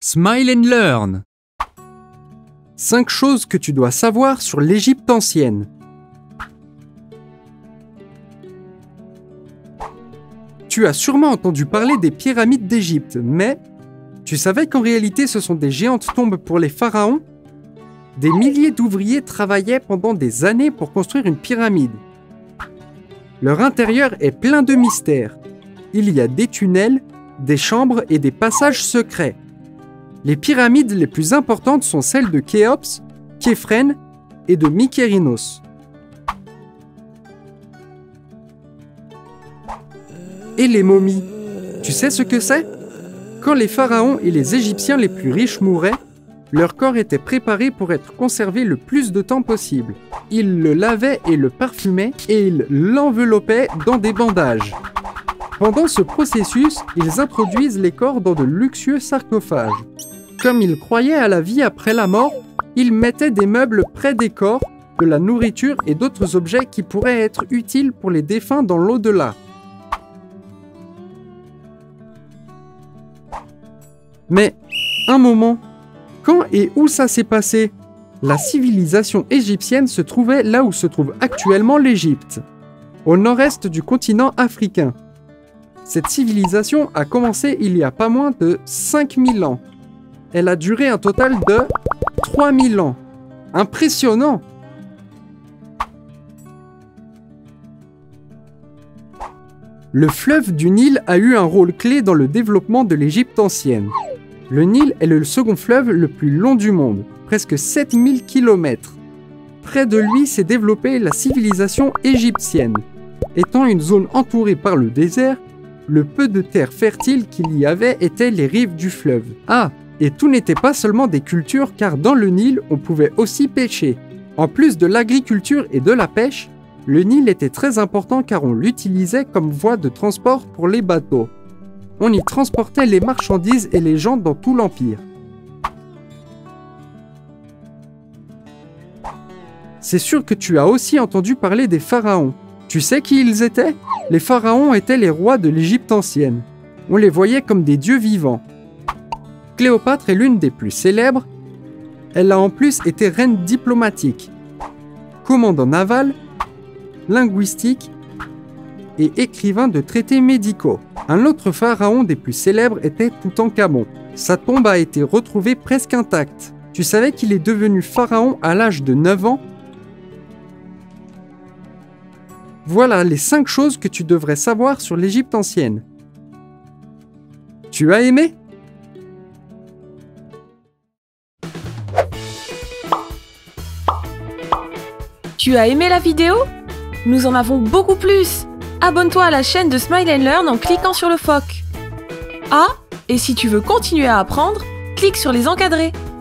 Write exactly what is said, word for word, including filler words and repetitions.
Smile and Learn. cinq choses que tu dois savoir sur l'Égypte ancienne. Tu as sûrement entendu parler des pyramides d'Égypte, mais tu savais qu'en réalité ce sont des géantes tombes pour les pharaons? Des milliers d'ouvriers travaillaient pendant des années pour construire une pyramide. Leur intérieur est plein de mystères. Il y a des tunnels, des chambres et des passages secrets. Les pyramides les plus importantes sont celles de Khéops, Képhren et de Mykérinos. Et les momies, tu sais ce que c'est? Quand les pharaons et les Égyptiens les plus riches mouraient, leur corps était préparé pour être conservé le plus de temps possible. Ils le lavaient et le parfumaient et ils l'enveloppaient dans des bandages. Pendant ce processus, ils introduisent les corps dans de luxueux sarcophages. Comme ils croyaient à la vie après la mort, ils mettaient des meubles près des corps, de la nourriture et d'autres objets qui pourraient être utiles pour les défunts dans l'au-delà. Mais, un moment, quand et où ça s'est passé? La civilisation égyptienne se trouvait là où se trouve actuellement l'Égypte, au nord-est du continent africain. Cette civilisation a commencé il y a pas moins de cinq mille ans. Elle a duré un total de trois mille ans. Impressionnant! Le fleuve du Nil a eu un rôle clé dans le développement de l'Égypte ancienne. Le Nil est le second fleuve le plus long du monde, presque sept mille kilomètres. Près de lui s'est développée la civilisation égyptienne. Étant une zone entourée par le désert, le peu de terre fertile qu'il y avait étaient les rives du fleuve. Ah, et tout n'était pas seulement des cultures car dans le Nil, on pouvait aussi pêcher. En plus de l'agriculture et de la pêche, le Nil était très important car on l'utilisait comme voie de transport pour les bateaux. On y transportait les marchandises et les gens dans tout l'Empire. C'est sûr que tu as aussi entendu parler des pharaons. Tu sais qui ils étaient? Les pharaons étaient les rois de l'Égypte ancienne. On les voyait comme des dieux vivants. Cléopâtre est l'une des plus célèbres. Elle a en plus été reine diplomatique, commandant naval, linguistique et écrivain de traités médicaux. Un autre pharaon des plus célèbres était Toutankhamon. Sa tombe a été retrouvée presque intacte. Tu savais qu'il est devenu pharaon à l'âge de neuf ans? Voilà les cinq choses que tu devrais savoir sur l'Égypte ancienne. Tu as aimé? Tu as aimé la vidéo? Nous en avons beaucoup plus! Abonne-toi à la chaîne de Smile and Learn en cliquant sur le phoque. Ah, et si tu veux continuer à apprendre, clique sur les encadrés.